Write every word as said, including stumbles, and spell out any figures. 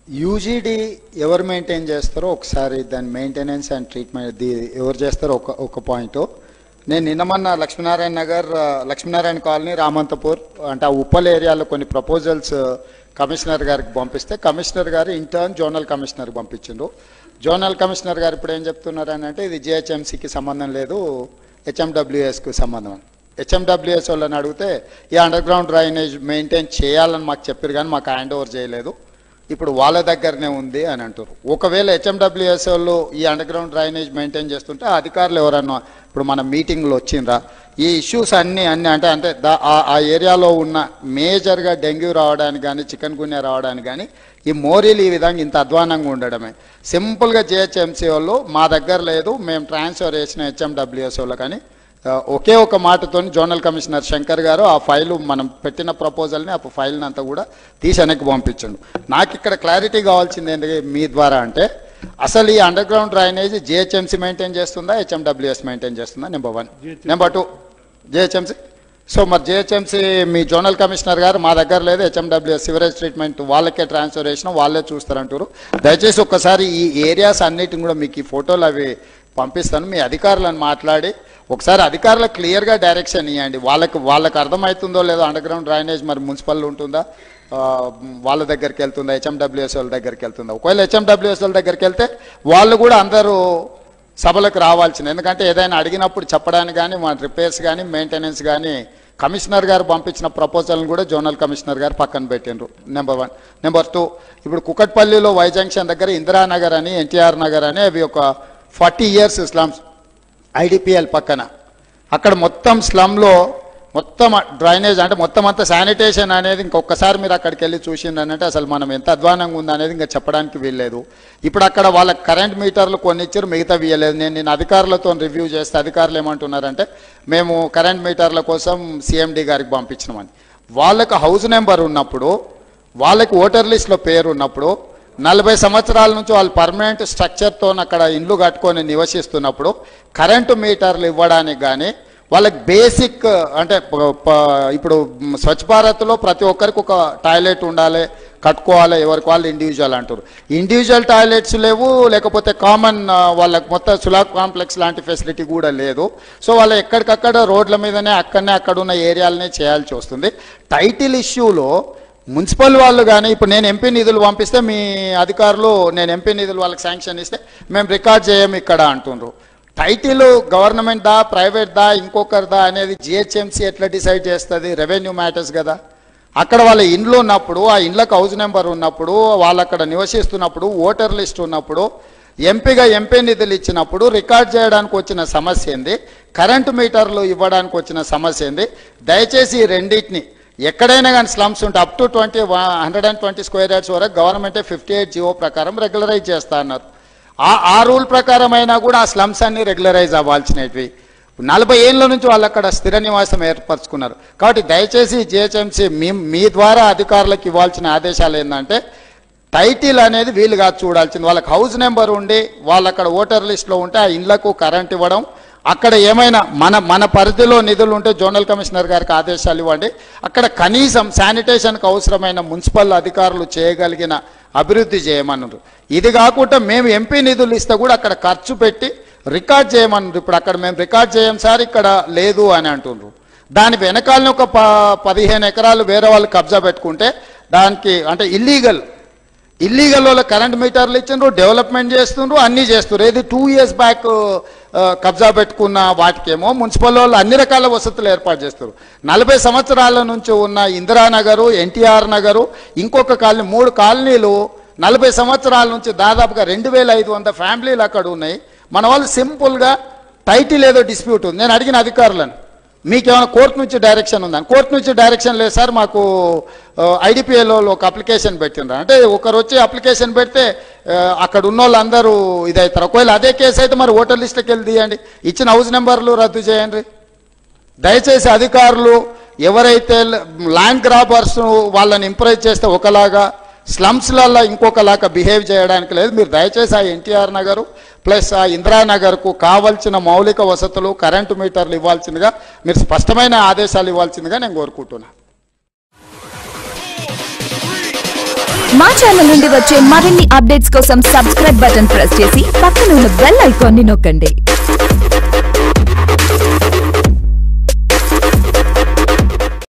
UGD ఎవరు maintain చేస్తారో ఒకసారి దాని మెయింటెనెన్స్ అండ్ ట్రీట్మెంట్ ఎవరు చేస్తారో ఒక ఒక పాయింట్. నేను నిన్నమన్న లక్ష్మీనారాయణ నగర్, లక్ష్మీనారాయణ కాలనీ, రామంతపూర్ అంటే ఆ ఉప్పల్ ఏరియాలో కొన్ని ప్రపోజల్స్ కమిషనర్ గారికి పంపిస్తే కమిషనర్ గారు ఇంటర్న్ జోనల్ కమిషనర్కి పంపించిండ్రు. జోనల్ కమిషనర్ గారు ఇప్పుడు ఏం చెప్తున్నారు అని అంటే ఇది జిహెచ్ఎంసీకి సంబంధం లేదు, హెచ్ఎండబ్ల్యూఎస్కి సంబంధం అని. హెచ్ఎండబ్ల్యూఎస్ వాళ్ళని అడిగితే ఈ అండర్ గ్రౌండ్ డ్రైనేజ్ మెయింటైన్ చేయాలని మాకు చెప్పారు కానీ మాకు హ్యాండ్ ఓవర్ చేయలేదు, ఇప్పుడు వాళ్ళ దగ్గరనే ఉంది అని అంటారు. ఒకవేళ హెచ్ఎండబ్ల్యూఎస్ వాళ్ళు ఈ అండర్ గ్రౌండ్ డ్రైనేజ్ మెయింటైన్ చేస్తుంటే అధికారులు ఎవరన్నా ఇప్పుడు మన మీటింగ్లో వచ్చిండ్రా ఈ ఇష్యూస్ అన్నీ అన్నీ అంటే అంటే ఆ ఏరియాలో ఉన్న మేజర్గా డెంగ్యూ రావడానికి కానీ చికెన్ గున్యా రావడానికి కానీ ఈ మోరీలు ఈ విధంగా ఇంత అధ్వానంగా ఉండడమే. సింపుల్గా జిహెచ్ఎంసీ వాళ్ళు మా దగ్గర లేదు, మేము ట్రాన్స్ఫర్ చేసిన హెచ్ఎండబ్ల్యూఎస్ వాళ్ళు కానీ ఒకే ఒక మాటతో జోనల్ కమిషనర్ శంకర్ గారు ఆ ఫైలు మనం పెట్టిన ప్రపోజల్ని ఆ ఫైల్ని అంతా కూడా తీసి వెనక్కి పంపించండు. నాకు ఇక్కడ క్లారిటీ కావాల్సింది ఏంటి మీ ద్వారా అంటే అసలు ఈ underground drainage GHMC maintain చేస్తుందా, హెచ్ఎండబ్ల్యూఎస్ మెయింటైన్ చేస్తుందా? Number one. Number two GHMC. So మరి జిహెచ్ఎంసీ మీ జోనల్ కమిషనర్ గారు మా దగ్గర లేదు, హెచ్ఎండబ్ల్యూఎస్ సివరేజ్ ట్రీట్మెంట్ వాళ్ళకే ట్రాన్స్ఫర్ చేసినా వాళ్ళే చూస్తారంటారు. దయచేసి ఒక్కసారి ఈ ఏరియాస్ అన్నిటిని కూడా మీకు ఈ ఫోటోలు అవి పంపిస్తాను, మీ అధికారులను మాట్లాడి ఒకసారి అధికారులకు క్లియర్గా డైరెక్షన్ ఇవ్వండి. వాళ్ళకి వాళ్ళకి అర్థమవుతుందో లేదో అండర్ గ్రౌండ్ డ్రైనేజ్ మరి మున్సిపల్ ఉంటుందా, వాళ్ళ దగ్గరికి వెళ్తుందా, హెచ్ఎండబ్ల్యూఎస్ వాళ్ళ దగ్గరికి వెళ్తుందా? ఒకవేళ హెచ్ఎండబ్ల్యూఎస్ వాళ్ళ దగ్గరికి వెళ్తే వాళ్ళు కూడా అందరూ సభలకు రావాల్సింది. ఎందుకంటే ఏదైనా అడిగినప్పుడు చెప్పడానికి కానీ మన రిపేర్స్ కానీ మెయింటెనెన్స్ కానీ కమిషనర్ గారు పంపించిన ప్రపోజల్ని కూడా జోనల్ కమిషనర్ గారు పక్కన పెట్టిండ్రు. Number one. నెంబర్ టూ, ఇప్పుడు కుకట్పల్లిలో వై జంక్షన్ దగ్గర ఇందిరానగర్ అని ఎన్టీఆర్ నగర్ అని అవి ఒక ఫార్టీ ఇయర్స్ స్లమ్స్ ఐడిపిఎల్ పక్కన అక్కడ మొత్తం స్లమ్లో మొత్తం డ్రైనేజ్ అంటే మొత్తం అంతా శానిటేషన్ అనేది ఇంకొకసారి మీరు అక్కడికి వెళ్ళి చూసిందనంటే అసలు మనం ఎంత అధ్వానంగా ఉందనేది ఇంకా చెప్పడానికి వీల్లేదు. ఇప్పుడు అక్కడ వాళ్ళ కరెంట్ మీటర్లు కొన్ని ఇచ్చారు, మిగతా వీయలేదు. నేను నేను అధికారులతో రివ్యూ చేస్తే అధికారులు ఏమంటున్నారంటే మేము కరెంట్ మీటర్ల కోసం సిఎండి గారికి పంపించినామని. వాళ్ళకు హౌస్ నెంబర్ ఉన్నప్పుడు వాళ్ళకి ఓటర్ లిస్ట్లో పేరు ఉన్నప్పుడు నలభై సంవత్సరాల నుంచి వాళ్ళు పర్మనెంట్ స్ట్రక్చర్తో అక్కడ ఇండ్లు కట్టుకొని నివసిస్తున్నప్పుడు కరెంటు మీటర్లు ఇవ్వడానికి కానీ వాళ్ళకి బేసిక్ అంటే ఇప్పుడు స్వచ్ఛ భారత్లో ప్రతి ఒక్కరికి ఒక టాయిలెట్ ఉండాలి, కట్టుకోవాలి, ఎవరికి వాళ్ళు ఇండివిజువల్ అంటారు. ఇండివిజువల్ టాయిలెట్స్ లేవు, లేకపోతే కామన్ వాళ్ళకి మొత్తం సులాబ్ కాంప్లెక్స్ లాంటి ఫెసిలిటీ కూడా లేదు. సో వాళ్ళు ఎక్కడికక్కడ రోడ్ల మీదనే అక్కడనే అక్కడ ఉన్న ఏరియాలనే చేయాల్సి వస్తుంది. టైటిల్ ఇష్యూలో మున్సిపల్ వాళ్ళు కానీ ఇప్పుడు నేను ఎంపీ నిధులు పంపిస్తే మీ అధికారులు నేను ఎంపీ నిధులు వాళ్ళకి శాంక్షన్ ఇస్తే మేము రికార్డ్ చేయం ఇక్కడ అంటుండ్రు. టైటిల్ గవర్నమెంట్ దా ప్రైవేట్ దా ఇంకొకరిదా అనేది జిహెచ్ఎంసీ ఎట్లా డిసైడ్ చేస్తుంది? రెవెన్యూ మ్యాటర్స్ కదా. అక్కడ వాళ్ళ ఇండ్లు ఉన్నప్పుడు ఆ ఇండ్లకు హౌస్ నెంబర్ ఉన్నప్పుడు వాళ్ళు అక్కడ నివసిస్తున్నప్పుడు ఓటర్ లిస్ట్ ఉన్నప్పుడు ఎంపీగా ఎంపీ నిధులు ఇచ్చినప్పుడు రికార్డ్ చేయడానికి వచ్చిన సమస్య ఏంది, కరెంటు మీటర్లు ఇవ్వడానికి వచ్చిన సమస్య ఏంది? దయచేసి ఈ రెండింటిని ఎక్కడైనా కానీ స్లమ్స్ ఉంటే up to twenty hundred and twenty square yards వరకు గవర్నమెంటే ఫిఫ్టీ ఎయిట్ జియో ప్రకారం రెగ్యులరైజ్ చేస్తా అన్నారు. ఆ ఆ రూల్ ప్రకారం అయినా కూడా ఆ స్లమ్స్ అన్ని రెగ్యులరైజ్ అవ్వాల్సినవి. నలభై ఏళ్ళ నుంచి వాళ్ళు అక్కడ స్థిర నివాసం ఏర్పరచుకున్నారు. కాబట్టి దయచేసి జిహెచ్ఎంసీ మీ మీ ద్వారా అధికారులకు ఇవ్వాల్సిన ఆదేశాలు ఏంటంటే టైటిల్ అనేది వీలుగా చూడాల్సింది. వాళ్ళకి హౌస్ నెంబర్ ఉండి వాళ్ళు అక్కడ ఓటర్ లిస్ట్లో ఉంటే ఆ ఇళ్లకు కరెంట్ ఇవ్వడం, అక్కడ ఏమైనా మన మన పరిధిలో నిధులు ఉంటే జోనల్ కమిషనర్ గారికి ఆదేశాలు ఇవ్వండి. అక్కడ కనీసం శానిటేషన్కి అవసరమైన మున్సిపల్ అధికారులు చేయగలిగిన అభివృద్ధి చేయమన్నారు. ఇది కాకుండా మేము ఎంపీ నిధులు ఇస్తే కూడా అక్కడ ఖర్చు పెట్టి రికార్డ్ చేయమన్నారు. ఇప్పుడు అక్కడ మేము రికార్డ్ చేయం సార్ ఇక్కడ లేదు అని అంటున్నారు. దాని వెనకాలని ఒక ప పదిహేను ఎకరాలు వేరే వాళ్ళు కబ్జా పెట్టుకుంటే దానికి అంటే ఇల్లీగల్ ఇల్లీగల్ వాళ్ళ కరెంట్ మీటర్లు ఇచ్చిండ్రు, డెవలప్మెంట్ చేస్తుండ్రు, అన్నీ చేస్తున్నారు. ఏది టూ ఇయర్స్ బ్యాక్ కబ్జా పెట్టుకున్న వాటికేమో మున్సిపల్ వాళ్ళు అన్ని రకాల వసతులు ఏర్పాటు చేస్తారు. నలభై సంవత్సరాల నుంచి ఉన్న ఇందిరానగరు, ఎన్టీఆర్ నగరు, ఇంకొక కాలనీ, మూడు కాలనీలు నలభై సంవత్సరాల నుంచి దాదాపుగా రెండు వేల ఐదు వంద ఫ్యామిలీలు అక్కడ ఉన్నాయి. మన వాళ్ళు సింపుల్గా టైటిల్ ఏదో డిస్ప్యూట్ ఉంది. నేను అడిగిన అధికారులను మీకేమైనా కోర్టు నుంచి డైరెక్షన్ ఉందని, కోర్టు నుంచి డైరెక్షన్ లేదు సార్ మాకు ఐడిపిఎల్లో ఒక అప్లికేషన్ పెట్టిండ్రు అంటే ఒకరు వచ్చి అప్లికేషన్ పెడితే అక్కడ ఉన్న వాళ్ళందరూ ఇదవుతారు. ఒకవేళ అదే కేసు అయితే మరి ఓటర్ లిస్టుకి వెళ్ళి తీయండి, ఇచ్చిన హౌస్ నెంబర్లు రద్దు చేయండి. దయచేసి అధికారులు ఎవరైతే ల్యాండ్ గ్రాబర్స్ వాళ్ళని ఇంప్రెస్ చేస్తే ఒకలాగా స్లమ్స్లలో ఇంకొకలాగా బిహేవ్ చేయడానికి లేదు. మీరు దయచేసి ఆ ఎన్టీఆర్ నగరు ప్లస్ ఆ ఇందిరానగర్కు కావాల్సిన మౌలిక వసతులు కరెంటు మీటర్లు ఇవ్వాల్సిందిగా మీరు స్పష్టమైన ఆదేశాలు ఇవ్వాల్సిందిగా నేను కోరుకుంటున్నాను. మా ఛానల్ నుండి వచ్చే మరిన్ని అప్డేట్స్ కోసం సబ్స్క్రైబ్ బటన్ ప్రెస్ చేసి పక్కన ఉన్న బెల్ ఐకాన్ ని నొక్కండి.